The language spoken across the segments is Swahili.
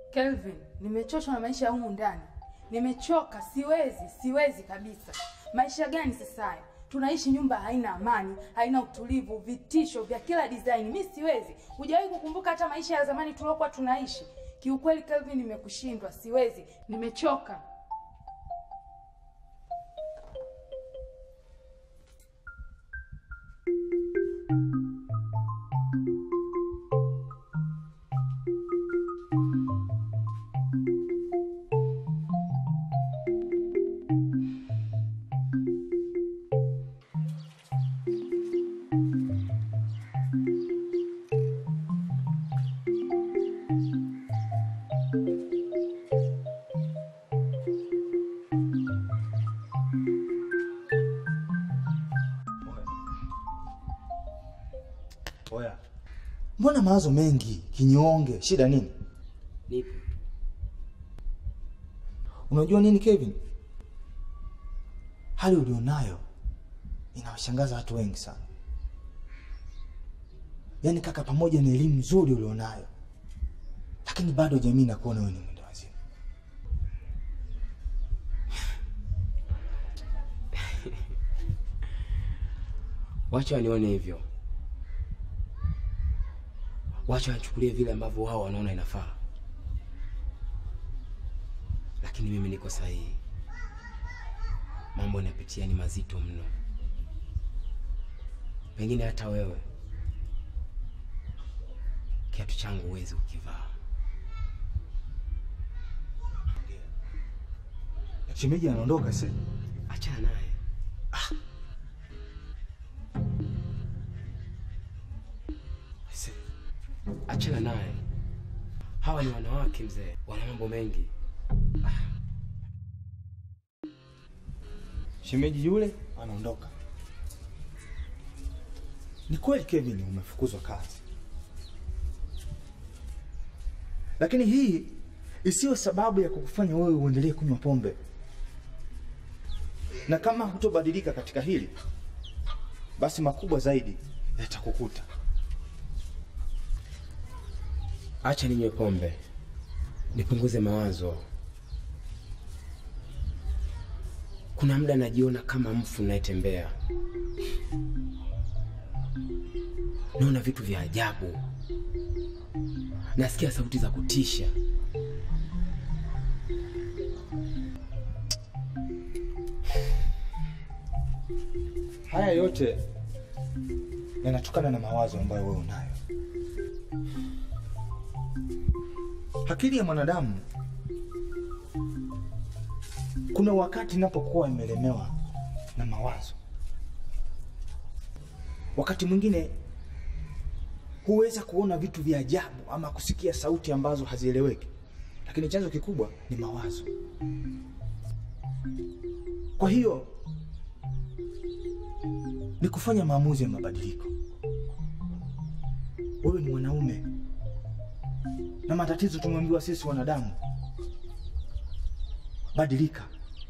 Kelvin, nimechoshwa na maisha ya humu ndani. Nimechoka, siwezi kabisa. Maisha gani sasa haya? Tunaishi nyumba haina amani, haina utulivu, vitisho vya kila design. Mimi siwezi. Hujawahi kukumbuka hata maisha ya zamani tuliokuwa tunaishi? Kiukweli Kelvin, nimekushindwa, siwezi. Nimechoka. Oya. Mbona mawazo mengi, kinyonge, shida nini? Nipo. Unajua nini Kevin? Hali ulionayo inawashangaza watu wengi sana. Yaani kaka, pamoja na elimu nzuri ulionayo, lakini bado jamii inakuona wewe ni mwenda wazimu. Wacha wanione hivyo. Wacha wachukulie vile ambavyo wao wanaona inafaa. Lakini mimi niko sahihi. Mambo yanapitia ni mazito mno. Pengine hata wewe kiatu changu huwezi kukivaa. Shemeji anaondoka sasa. Achana naye. Achana naye. Hawa ni wanawake mzee, wana mambo mengi. Shemeji yule anaondoka. Ni kweli Kevin, umefukuzwa kazi. Lakini hii isiyo sababu ya kukufanya wewe uendelee kunywa pombe. Na kama hutobadilika katika hili, basi makubwa zaidi yatakukuta. Acha ninywe pombe, nipunguze mawazo. Kuna muda najiona kama mfu anayetembea. Naona vitu vya ajabu. Nasikia sauti za kutisha. Haya yote yanatokana na mawazo ambayo wewe unayo. Akili ya mwanadamu kuna wakati inapokuwa imelemewa na mawazo. Wakati mwingine huweza kuona vitu vya ajabu ama kusikia sauti ambazo hazieleweki. Lakini chanzo kikubwa ni mawazo. Kwa hiyo ni kufanya maamuzi ya mabadiliko. Wewe ni mwanaume. Na matatizo tumeambiwa sisi wanadamu. Badilika.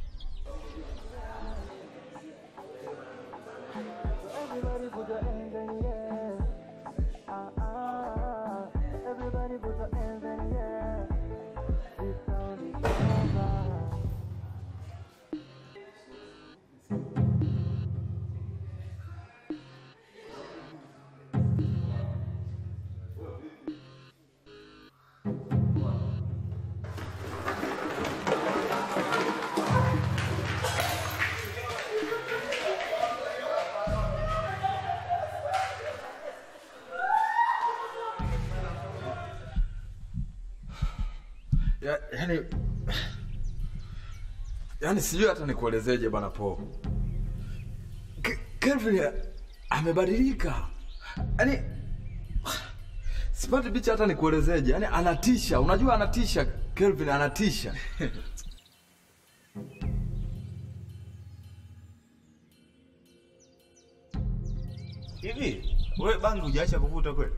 Yaani sijui hata nikuelezeje bana Po. Kelvin amebadilika. Yaani sipati picha hata nikuelezeje. Yaani anatisha. Unajua anatisha. Kelvin anatisha. Hivi wewe bangi hujaacha kuvuta kweli?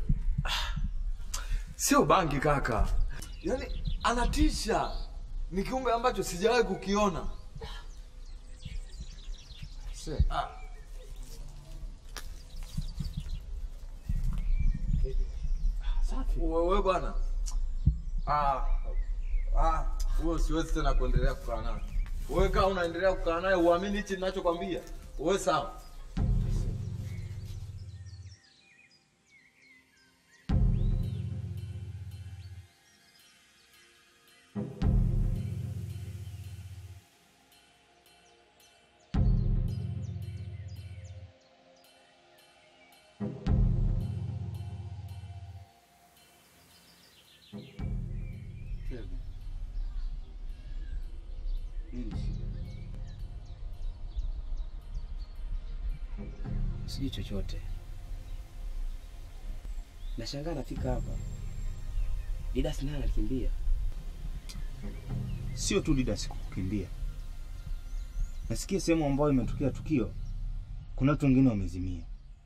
Sio bangi kaka. Yaani anatisha. Ni kiumbe ambacho sijawahi kukiona. Safi. Wewe bwana. Wewe siwezi tena kuendelea kukaa naye. Wewe kama unaendelea kukaa naye uamini hichi ninachokwambia. Wewe sawa. Sijui chochote. Nashangaa nafika hapa. Didas naye anakimbia. Sio tu Didas kukimbia. Nasikia sehemu ambayo imetokea tukio kuna watu wengine wamezimia.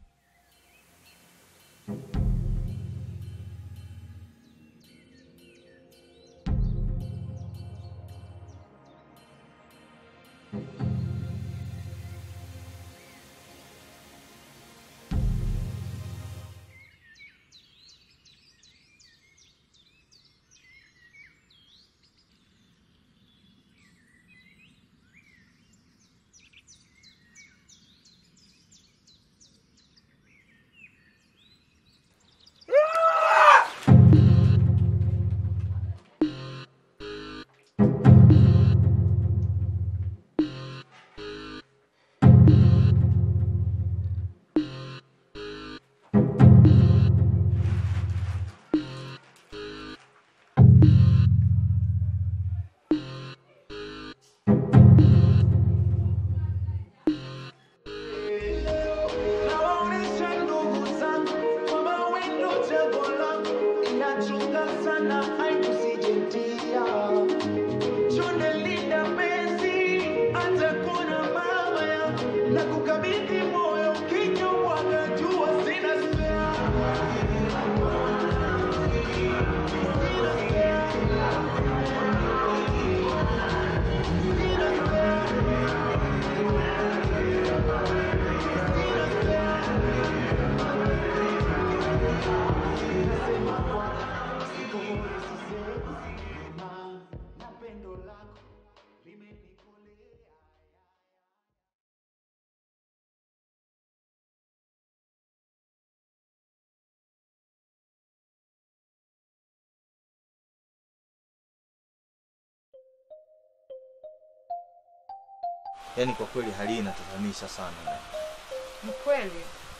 Yaani kwa kweli hali hii inatatanisha sana. Ni kweli.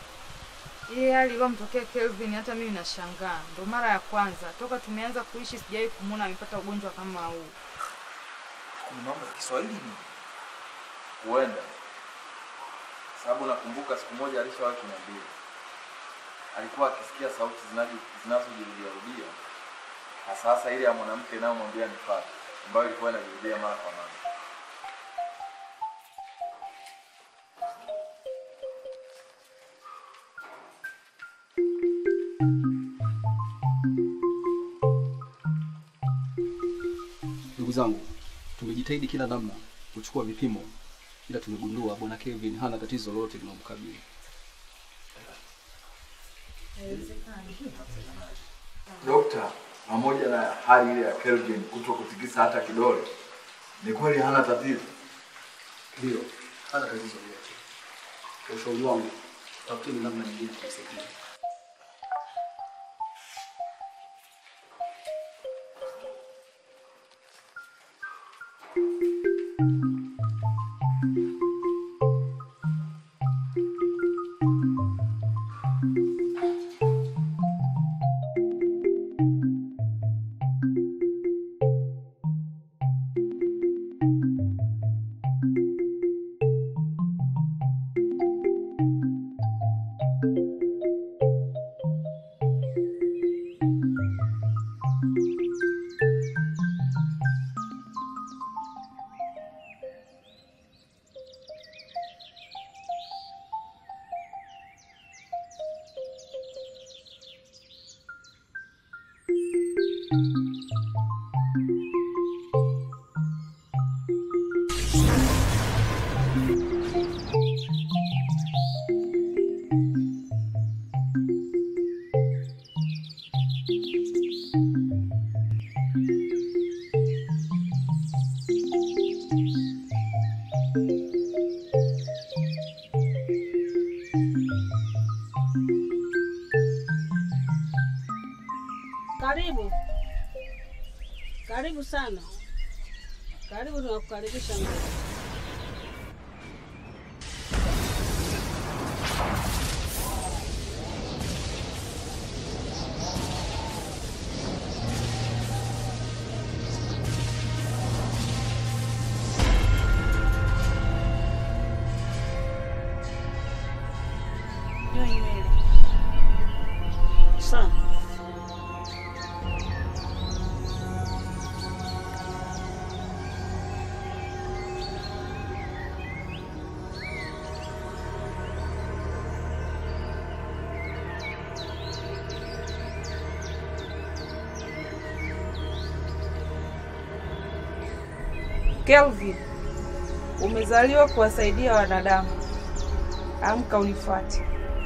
Hii hali iliyomtokea Kelvin hata mimi nashangaa. Ndio mara ya kwanza toka tumeanza kuishi sijawahi kumuona amepata ugonjwa kama huu. Ni mambo ya Kiswahili ni. Huenda. Sababu nakumbuka siku moja alishawahi kuniambia. Alikuwa akisikia sauti zinazojirudia rudia. Sasa ile ya mwanamke nao mwambia Nifuate, ambayo ilikuwa inajirudia mara kwa mara. Ndugu zangu, tumejitahidi kila namna kuchukua vipimo, ila tumegundua bwana Kelvin hana tatizo lolote linalomkabili. Dokta, pamoja na hali ile ya Kelvin kutokutikisa hata kidole, ni kweli hana tatizo? Ndio, hana tatizo lolote. Kwa ushauri wangu, tafuteni namna nyingine kumsaidia. Karibu. Karibu sana. Karibu, tunakukaribisha mzee. Sana. Kelvin, umezaliwa kuwasaidia wanadamu. Amka unifuate.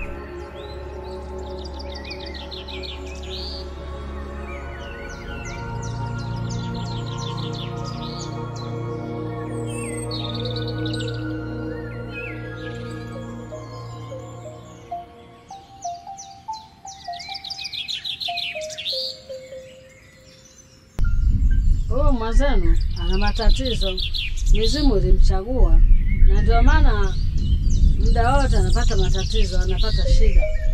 Mwenzenu ana matatizo, mizimu ilimchagua na ndio maana muda wote anapata matatizo, anapata shida.